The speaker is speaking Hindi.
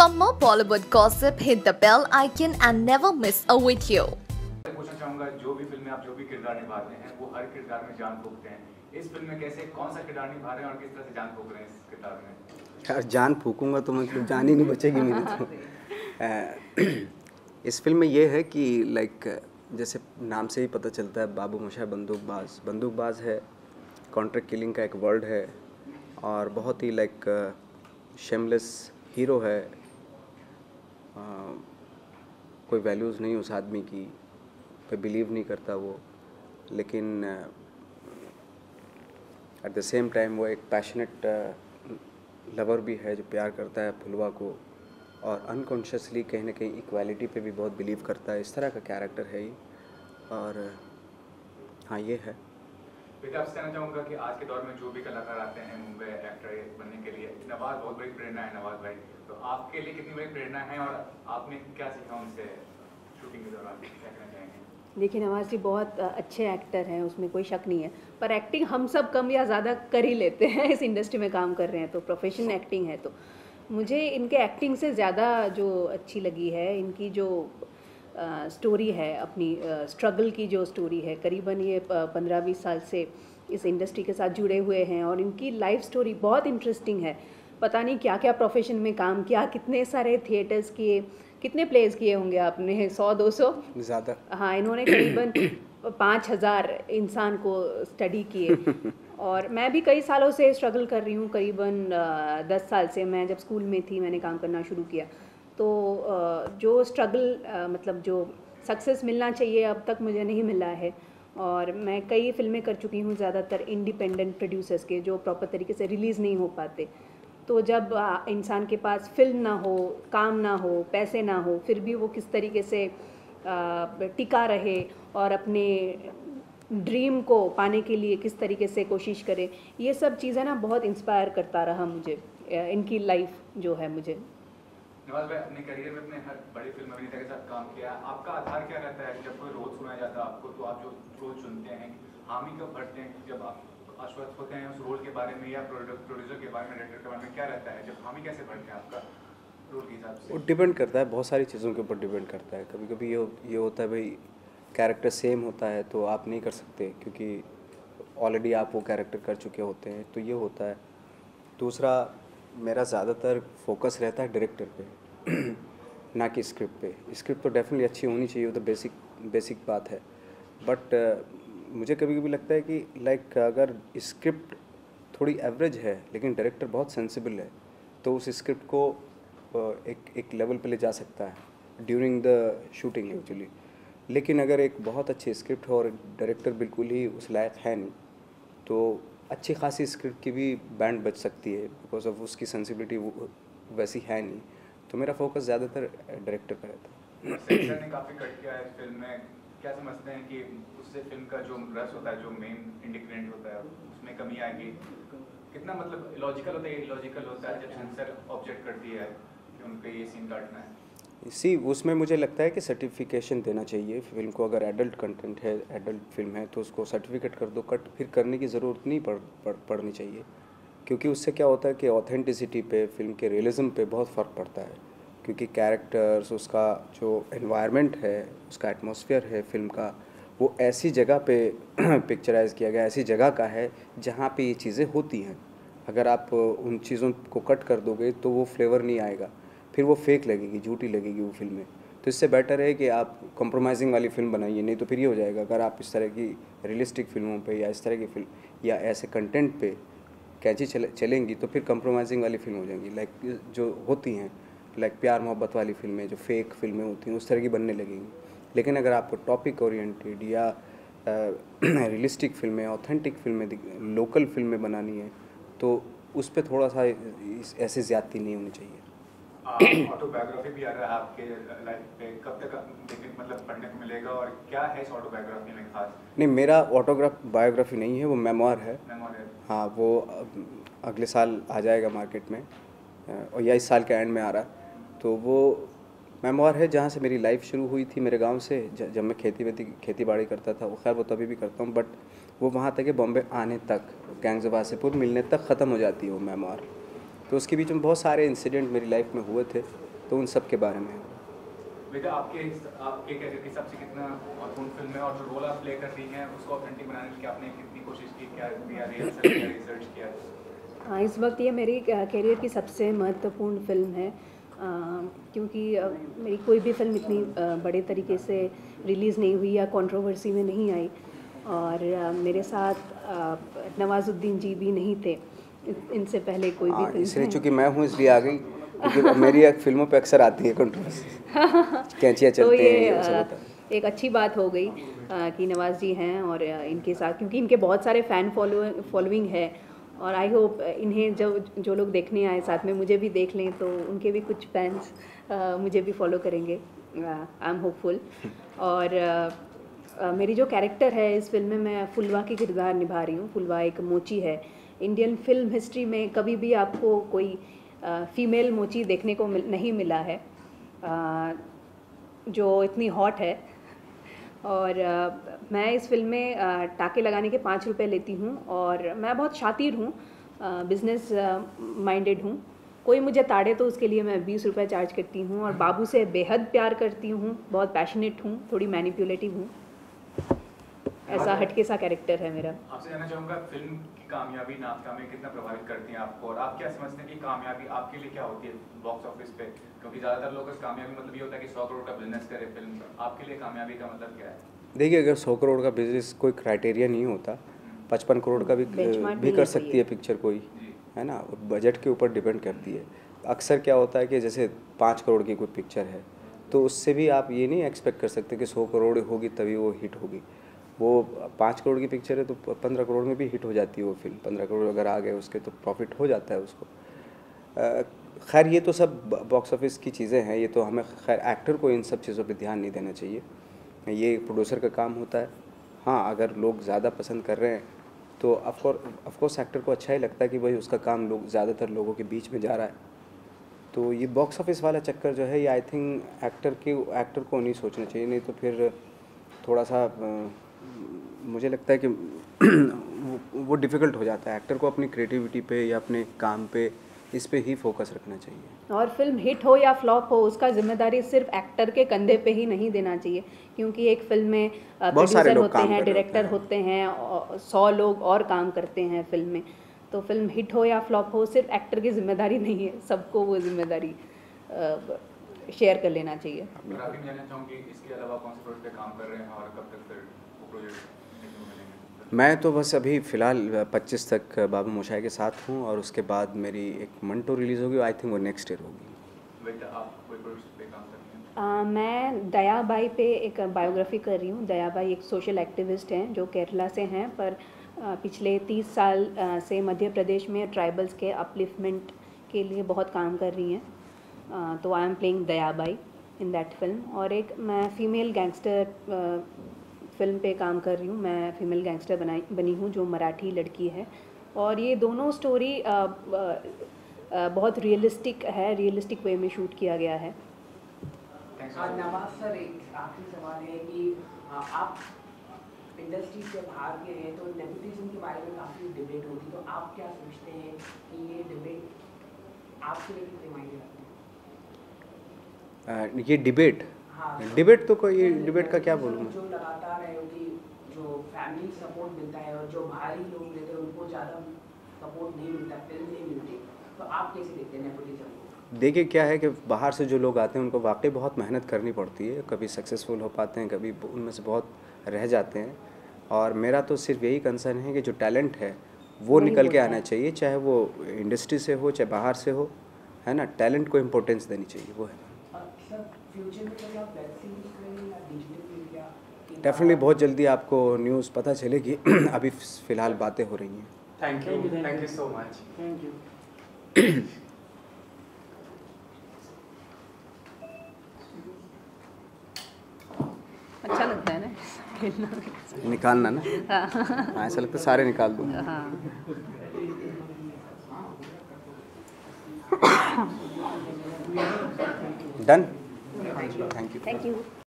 For more Bollywood gossip, hit the bell icon and never miss a video. पूछना चाहूंगा, जो भी फिल्म में आप जो भी किरदार निभाते हैं वो हर किरदार में जान फूंकते हैं। इस फिल्म में कैसे कौन सा किरदार निभा रहे हैं और किस तरह से जान फूंक रहे हैं इस किरदार में? यार जान फूकूंगा तो मतलब जान ही नहीं बचेगी मेरी तो। इस फिल्म में ये है कि जैसे नाम से ही पता चलता है, बाबू मोशाय बंदूकबाज है। कॉन्ट्रैक्ट किलिंग का एक वर्ड है और बहुत ही शेमलेस हीरो है। कोई वैल्यूज़ नहीं उस आदमी की, पे बिलीव नहीं करता वो, लेकिन एट द सेम टाइम वो एक पैशनेट लवर भी है जो प्यार करता है फुलवा को, और अनकॉन्शियसली कहीं ना कहीं इक्वालिटी पे भी बहुत बिलीव करता है। इस तरह का कैरेक्टर है ये। और हाँ, ये है। बेटा, आपसे कहना चाहूँगा कि आज के दौर में जो भी कलाकार आते हैं मुंबई एक्टर बनने के लिए, नवाज बहुत बड़ी प्रेरणा है। नवाज भाई, तो आपके लिए कितनी बड़ी प्रेरणा है और आपने क्या सीखा उनसे शूटिंग के दौरान, क्या कहना चाहेंगे? देखिए, नवाज जी बहुत अच्छे एक्टर हैं, उसमें कोई शक नहीं है, पर एक्टिंग हम सब कम या ज़्यादा कर ही लेते हैं। इस इंडस्ट्री में काम कर रहे हैं तो प्रोफेशन एक्टिंग है। तो मुझे इनके एक्टिंग से ज़्यादा जो अच्छी लगी है, इनकी जो स्टोरी है, अपनी स्ट्रगल की जो स्टोरी है। करीबन ये 15-20 साल से इस इंडस्ट्री के साथ जुड़े हुए हैं और इनकी लाइफ स्टोरी बहुत इंटरेस्टिंग है। पता नहीं क्या क्या प्रोफेशन में काम किया, कितने सारे थिएटर्स किए, कितने प्लेस किए होंगे आपने? 100-200 ज़्यादा। हाँ, इन्होंने करीबन 5000 इंसान को स्टडी किए। और मैं भी कई सालों से स्ट्रगल कर रही हूँ, करीबन 10 साल से। मैं जब स्कूल में थी मैंने काम करना शुरू किया, तो जो स्ट्रगल मतलब जो सक्सेस मिलना चाहिए अब तक मुझे नहीं मिला है। और मैं कई फिल्में कर चुकी हूँ, ज़्यादातर इंडिपेंडेंट प्रोड्यूसर्स के, जो प्रॉपर तरीके से रिलीज़ नहीं हो पाते। तो जब इंसान के पास फिल्म ना हो, काम ना हो, पैसे ना हो, फिर भी वो किस तरीके से टिका रहे और अपने ड्रीम को पाने के लिए किस तरीके से कोशिश करे, ये सब चीज़ें ना बहुत इंस्पायर करता रहा मुझे, इनकी लाइफ जो है मुझे। नवाज भाई, अपने करियर में अपने हर बड़ी फिल्म अभिनेता के साथ काम किया, आपका आधार क्या रहता है? जब कोई रोल सुनाया जाता है आपको, तो आप जो रोल चुनते हैं, हामी कब भरते हैं? जब आप आश्वस्त होते हैं उस रोल के बारे में या प्रोड्यूसर के बारे में, डायरेक्टर के बारे में, क्या रहता है? जब हामी कैसे भरते हैं आपका रोल के हिसाब से? वो डिपेंड करता है, बहुत सारी चीज़ों के ऊपर डिपेंड करता है। कभी कभी ये होता है भाई, कैरेक्टर सेम होता है तो आप नहीं कर सकते क्योंकि ऑलरेडी आप वो कैरेक्टर कर चुके होते हैं, तो ये होता है। दूसरा, मेरा ज़्यादातर फोकस रहता है डायरेक्टर पे ना कि स्क्रिप्ट पे। स्क्रिप्ट तो डेफिनेटली अच्छी होनी चाहिए, वो तो बेसिक बात है। बट मुझे कभी कभी लगता है कि अगर स्क्रिप्ट थोड़ी एवरेज है लेकिन डायरेक्टर बहुत सेंसिबल है, तो उस स्क्रिप्ट को एक लेवल पे ले जा सकता है ड्यूरिंग द शूटिंग एक्चुअली। लेकिन अगर एक बहुत अच्छी स्क्रिप्ट हो और डायरेक्टर बिल्कुल ही उस लायक है नहीं, तो अच्छी खासी स्क्रिप्ट की भी बैंड बच सकती है, बिकॉज ऑफ उसकी सेंसिबिलिटी वैसी है नहीं। तो मेरा फोकस ज़्यादातर डायरेक्टर पर रहता है। सेंसर ने काफ़ी कट किया है फिल्म में, क्या समझते हैं कि उससे फिल्म का जो रस होता है, जो मेन इंडिग्रेंट होता है, उसमें कमी आएगी? कितना मतलब लॉजिकल होता है, इलॉजिकल होता है जब सेंसर ऑब्जेक्ट करती है कि उनको ये सीन काटना है? इसी उसमें मुझे लगता है कि सर्टिफिकेशन देना चाहिए फिल्म को। अगर एडल्ट कंटेंट है, एडल्ट फिल्म है, तो उसको सर्टिफिकेट कर दो। कट फिर करने की ज़रूरत नहीं पड़नी चाहिए, क्योंकि उससे क्या होता है कि ऑथेंटिसिटी पे, फिल्म के रियलिज़म पे बहुत फ़र्क पड़ता है। क्योंकि कैरेक्टर्स, उसका जो एनवायरनमेंट है, उसका एटमॉस्फेयर है फिल्म का, वो ऐसी जगह पे पिक्चराइज़ किया गया, ऐसी जगह का है जहाँ पे ये चीज़ें होती हैं। अगर आप उन चीज़ों को कट कर दोगे तो वो फ्लेवर नहीं आएगा, फिर वो फेक लगेगी, झूठी लगेगी वो फिल्में। तो इससे बेटर है कि आप कॉम्प्रोमाइज़िंग वाली फ़िल्म बनाइए, नहीं तो फिर ये हो जाएगा। अगर आप इस तरह की रियलिस्टिक फिल्मों पे या इस तरह की फिल्म या ऐसे कंटेंट पे कैची चलेंगी, तो फिर कॉम्प्रोमाइज़िंग वाली फिल्म हो जाएंगी। जो होती हैं प्यार मोहब्बत वाली फिल्में, जो फेक फिल्में होती हैं, उस तरह की बनने लगेंगी। लेकिन अगर आपको टॉपिक ओरिएंटेड या रियलिस्टिक फिल्में, ऑथेंटिक फिल्में, लोकल फिल्में बनानी है, तो उस पर थोड़ा सा ऐसे ज़्यादती नहीं होनी चाहिए। ऑटोबायोग्राफी भी आ रहा है आपके लाइफ पे, कब तक मतलब पढ़ने को मिलेगा और क्या है इस ऑटोबायोग्राफी में खास? नहीं, मेरा बायोग्राफी नहीं है, वो मेमोयर है। हाँ, वो अगले साल आ जाएगा मार्केट में, और या इस साल के एंड में आ रहा है। तो वो मेमोयर है जहाँ से मेरी लाइफ शुरू हुई थी, मेरे गांव से। जब मैं खेती बाड़ी करता था, वो खैर वो तभी भी करता हूँ, बट वो वहाँ तक है, बॉम्बे आने तक, गैंग्स ऑफ वासेपुर मिलने तक ख़त्म हो जाती है वो मेमोयर। तो उसके बीच में बहुत सारे इंसिडेंट मेरी लाइफ में हुए थे, तो उन सब के बारे में। बेटा आपके कैरियर के हिसाब से कितना महत्वपूर्ण फिल्म है, और जो रोल आप प्ले कर रही हैं उसको ऑथेंटिक बनाने के लिए आपने कितनी कोशिश की, क्या रिसर्च किया? हाँ, इस वक्त ये मेरी कैरियर की सबसे महत्वपूर्ण फिल्म है, क्योंकि मेरी कोई भी फिल्म इतनी बड़े तरीके से रिलीज़ नहीं हुई या कंट्रोवर्सी में नहीं आई, और मेरे साथ नवाजुद्दीन जी भी नहीं थे इनसे पहले कोई भी फिल्म। इसलिए चूँकि मैं हूँ इसलिए आ गई, क्योंकि मेरी फिल्मों पे अक्सर आती है कंट्रोवर्सी, कैंचियाँ चलती हैं, ये सब होता है। एक अच्छी बात हो गई कि नवाज जी हैं, और इनके साथ क्योंकि इनके बहुत सारे फ़ैन फॉलोइंग है, और आई होप इन्हें जो लोग देखने आए साथ में मुझे भी देख लें, तो उनके भी कुछ फैंस मुझे भी फॉलो करेंगे। I am hopeful. और मेरी जो कैरेक्टर है इस फिल्म में, मैं फुलवा की किरदार निभा रही हूँ। फुलवा एक मोची है। इंडियन फिल्म हिस्ट्री में कभी भी आपको कोई फीमेल मोची देखने को नहीं मिला है जो इतनी हॉट है। और मैं इस फिल्म में टाके लगाने के 5 रुपये लेती हूँ, और मैं बहुत शातिर हूँ, बिजनेस माइंडेड हूँ। कोई मुझे ताड़े तो उसके लिए मैं 20 रुपये चार्ज करती हूँ, और बाबू से बेहद प्यार करती हूँ, बहुत पैशनेट हूँ, थोड़ी मैनिपुलेटिव हूँ। ऐसा हटके सा कैरेक्टर है मेरा। आपसे जानना चाहूँगा, फिल्म की कामयाबी नाकामयाबी कितना प्रभावित करती है आपको, और आप क्या समझते हैं कि कामयाबी आपके लिए क्या होती है बॉक्स ऑफिस पे? क्योंकि ज़्यादातर लोगों का कामयाबी मतलब ये होता है कि 100 करोड़ का बिजनेस करे फिल्म का। आपके लिए कामयाबी का मतलब क्या है? देखिए, अगर 100 करोड़ का बिजनेस कोई क्राइटेरिया नहीं होता, 55 करोड़ का भी कर सकती है पिक्चर कोई, है ना, बजट के ऊपर डिपेंड करती है। अक्सर क्या होता है कि जैसे 5 करोड़ की कोई पिक्चर है, तो उससे भी आप ये नहीं एक्सपेक्ट कर सकते कि 100 करोड़ होगी तभी वो हिट होगी। वो 5 करोड़ की पिक्चर है तो 15 करोड़ में भी हिट हो जाती है वो फिल्म। 15 करोड़ अगर आ गए उसके तो प्रॉफिट हो जाता है उसको। खैर ये तो सब बॉक्स ऑफिस की चीज़ें हैं, ये तो हमें खैर एक्टर को इन सब चीज़ों पे ध्यान नहीं देना चाहिए, ये प्रोड्यूसर का काम होता है। हाँ, अगर लोग ज़्यादा पसंद कर रहे हैं तो ऑफकोर्स एक्टर को अच्छा ही लगता है कि भाई उसका काम लोग ज़्यादातर लोगों के बीच में जा रहा है। तो ये बॉक्स ऑफिस वाला चक्कर जो है, ये आई थिंक एक्टर को नहीं सोचना चाहिए, नहीं तो फिर थोड़ा सा मुझे लगता है कि वो डिफ़िकल्ट हो जाता है। एक्टर को अपनी क्रिएटिविटी पे या अपने काम पे, इस पे ही फोकस रखना चाहिए। और फिल्म हिट हो या फ्लॉप हो, उसका जिम्मेदारी सिर्फ एक्टर के कंधे पे ही नहीं देना चाहिए, क्योंकि एक फिल्म में प्रोड्यूसर होते हैं, डायरेक्टर होते हैं, 100 लोग और काम करते हैं फिल्म में। तो फिल्म हिट हो या फ्लॉप हो, सिर्फ एक्टर की जिम्मेदारी नहीं है, सबको वो जिम्मेदारी शेयर कर लेना चाहिए। मैं जानना चाहूँगी इसके अलावा कौन से प्रोजेक्ट पे काम कर रहे हैं, और कब तक फिर वो प्रोजेक्ट? मैं तो बस अभी फ़िलहाल 25 तक बाबू मोशाय के साथ हूँ, और उसके बाद मेरी एक मंटो रिलीज़ होगी, आई थिंक वो नेक्स्ट ईयर होगी। बेटा आप कोई प्रोजेक्ट पे काम कर रही हैं? मैं दयाबाई पे एक बायोग्राफी कर रही हूँ। दयाबाई एक सोशल एक्टिविस्ट हैं जो केरला से हैं, पर पिछले 30 साल से मध्य प्रदेश में ट्राइबल्स के अपलिफ्टमेंट के लिए बहुत काम कर रही हैं। तो I am playing Dayabai in that film. और एक मैं फ़ीमेल गैंगस्टर फिल्म पे काम कर रही हूँ। मैं फ़ीमेल गैंगस्टर बनी हूँ जो मराठी लड़की है, और ये दोनों स्टोरी बहुत रियलिस्टिक है, रियलिस्टिक वे में शूट किया गया है। नवाज सर, एक आखिरी सवाल है कि आप इंडस्ट्री से बाहर के हैं, तो नेपोटिज्म के बारे में काफ़ी डिबेट होती, तो आप क्या सोचते हैं कि ये डिबेट आपके लिए कितने मायने रखते हैं? ये डिबेट? हाँ, डिबेट तो कोई डिबेट का क्या बोलूँ मैं। जो लगातार है कि जो फैमिली सपोर्ट मिलता है, और जो बाहरी लोग रहते हैं उनको ज़्यादा सपोर्ट नहीं मिलता, फिल्म नहीं मिलती, तो आप कैसे देखते हैं नेपोटिज्म को? देखिए, क्या है कि बाहर से जो लोग आते हैं उनको वाकई बहुत मेहनत करनी पड़ती है, कभी सक्सेसफुल हो पाते हैं, कभी उनमें से बहुत रह जाते हैं। और मेरा तो सिर्फ यही कंसर्न है कि जो टैलेंट है वो निकल के आना चाहिए, चाहे वो इंडस्ट्री से हो चाहे बाहर से हो, है ना। टैलेंट को इम्पोर्टेंस देनी चाहिए, वो है। डेफिनेटली बहुत जल्दी आपको न्यूज़ पता चलेगी। अभी फ़िलहाल बातें हो रही हैं। Thank you so much. Thank you. अच्छा लगता है ना खेलना, निकालना ना। हाँ, ऐसा लगता है सारे निकाल दूँ। हाँ। Done. Thank you. Thank you.